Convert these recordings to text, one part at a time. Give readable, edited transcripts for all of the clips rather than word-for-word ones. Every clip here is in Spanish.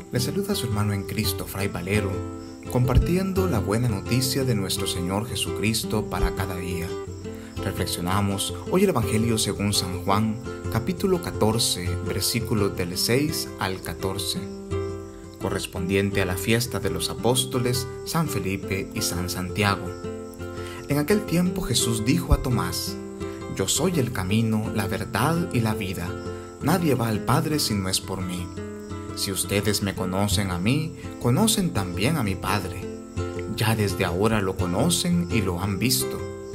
Le saluda a su hermano en Cristo, Fray Valero, compartiendo la buena noticia de nuestro Señor Jesucristo para cada día. Reflexionamos hoy el Evangelio según San Juan, capítulo 14, versículos del 6 al 14, correspondiente a la fiesta de los apóstoles San Felipe y San Santiago. En aquel tiempo Jesús dijo a Tomás: «Yo soy el camino, la verdad y la vida. Nadie va al Padre si no es por mí. Si ustedes me conocen a mí, conocen también a mi Padre. Ya desde ahora lo conocen y lo han visto».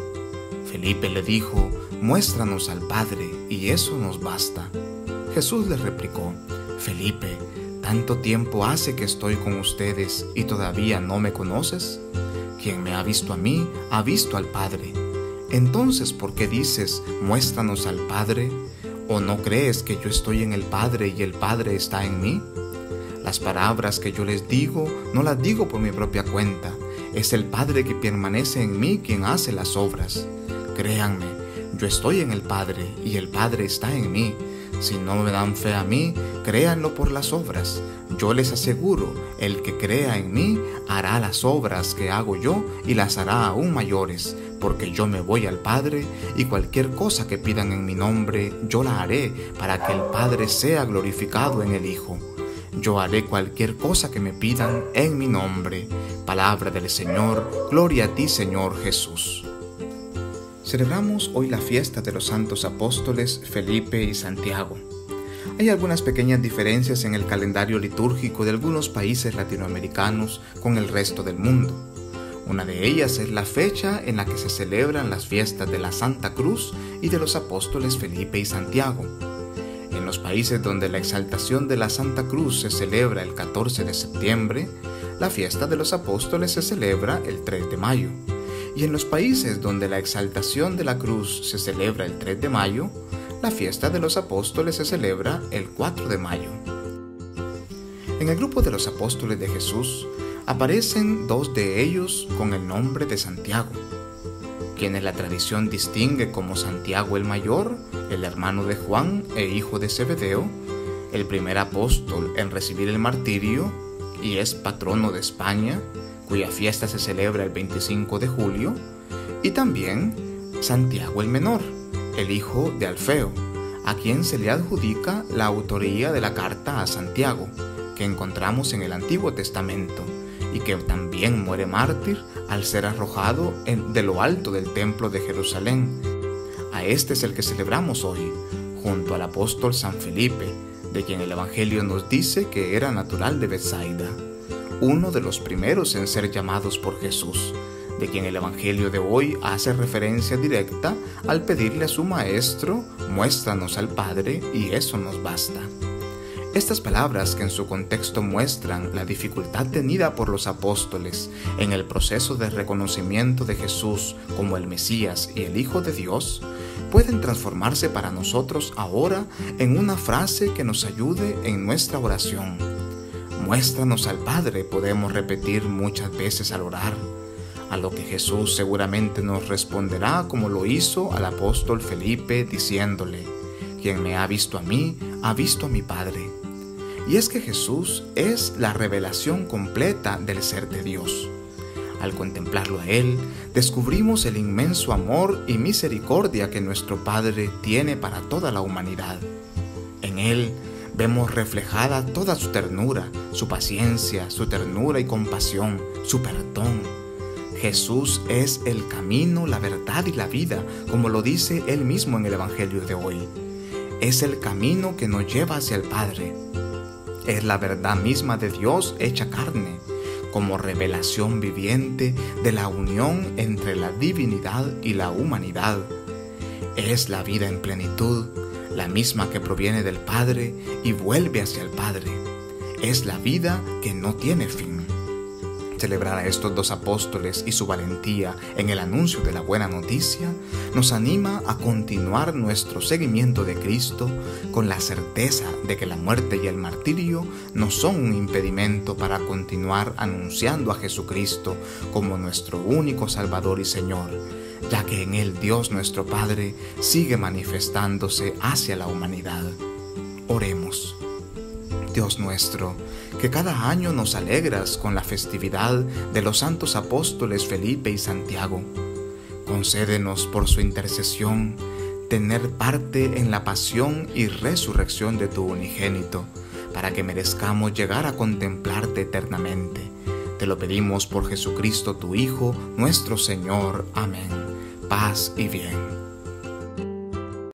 Felipe le dijo: «Muéstranos al Padre, y eso nos basta». Jesús le replicó: «Felipe, ¿tanto tiempo hace que estoy con ustedes y todavía no me conoces? Quien me ha visto a mí, ha visto al Padre. Entonces, ¿por qué dices, muéstranos al Padre? ¿O no crees que yo estoy en el Padre y el Padre está en mí? Las palabras que yo les digo, no las digo por mi propia cuenta. Es el Padre que permanece en mí quien hace las obras. Créanme, yo estoy en el Padre y el Padre está en mí. Si no me dan fe a mí, créanlo por las obras. Yo les aseguro, el que crea en mí hará las obras que hago yo y las hará aún mayores, porque yo me voy al Padre y cualquier cosa que pidan en mi nombre, yo la haré para que el Padre sea glorificado en el Hijo. Yo haré cualquier cosa que me pidan en mi nombre. Palabra del Señor, gloria a ti, Señor Jesús. Celebramos hoy la fiesta de los santos apóstoles Felipe y Santiago. Hay algunas pequeñas diferencias en el calendario litúrgico de algunos países latinoamericanos con el resto del mundo. Una de ellas es la fecha en la que se celebran las fiestas de la Santa Cruz y de los apóstoles Felipe y Santiago. En los países donde la exaltación de la Santa Cruz se celebra el 14 de septiembre, la fiesta de los apóstoles se celebra el 3 de mayo. Y en los países donde la exaltación de la cruz se celebra el 3 de mayo, la fiesta de los apóstoles se celebra el 4 de mayo. En el grupo de los apóstoles de Jesús aparecen dos de ellos con el nombre de Santiago, quienes la tradición distingue como Santiago el Mayor, el hermano de Juan e hijo de Zebedeo, el primer apóstol en recibir el martirio y es patrono de España, cuya fiesta se celebra el 25 de julio, y también Santiago el Menor, el hijo de Alfeo, a quien se le adjudica la autoría de la carta a Santiago, que encontramos en el Antiguo Testamento, y que también muere mártir al ser arrojado de lo alto del templo de Jerusalén. A este es el que celebramos hoy, junto al apóstol San Felipe, de quien el Evangelio nos dice que era natural de Betsaida, uno de los primeros en ser llamados por Jesús, de quien el Evangelio de hoy hace referencia directa al pedirle a su maestro: «Muéstranos al Padre y eso nos basta». Estas palabras, que en su contexto muestran la dificultad tenida por los apóstoles en el proceso de reconocimiento de Jesús como el Mesías y el Hijo de Dios, pueden transformarse para nosotros ahora en una frase que nos ayude en nuestra oración. «Muéstranos al Padre», podemos repetir muchas veces al orar, a lo que Jesús seguramente nos responderá como lo hizo al apóstol Felipe, diciéndole: «Quien me ha visto a mí, ha visto a mi Padre». Y es que Jesús es la revelación completa del ser de Dios. Al contemplarlo a Él, descubrimos el inmenso amor y misericordia que nuestro Padre tiene para toda la humanidad. En Él vemos reflejada toda su ternura, su paciencia, su ternura y compasión, su perdón. Jesús es el camino, la verdad y la vida, como lo dice Él mismo en el Evangelio de hoy. Es el camino que nos lleva hacia el Padre. Es la verdad misma de Dios hecha carne, como revelación viviente de la unión entre la divinidad y la humanidad. Es la vida en plenitud, la misma que proviene del Padre y vuelve hacia el Padre. Es la vida que no tiene fin. Celebrar a estos dos apóstoles y su valentía en el anuncio de la buena noticia nos anima a continuar nuestro seguimiento de Cristo con la certeza de que la muerte y el martirio no son un impedimento para continuar anunciando a Jesucristo como nuestro único Salvador y Señor, ya que en Él Dios nuestro Padre sigue manifestándose hacia la humanidad. Oremos. Dios nuestro, que cada año nos alegras con la festividad de los santos apóstoles Felipe y Santiago, concédenos por su intercesión tener parte en la pasión y resurrección de tu unigénito, para que merezcamos llegar a contemplarte eternamente. Te lo pedimos por Jesucristo tu Hijo, nuestro Señor. Amén. Paz y bien.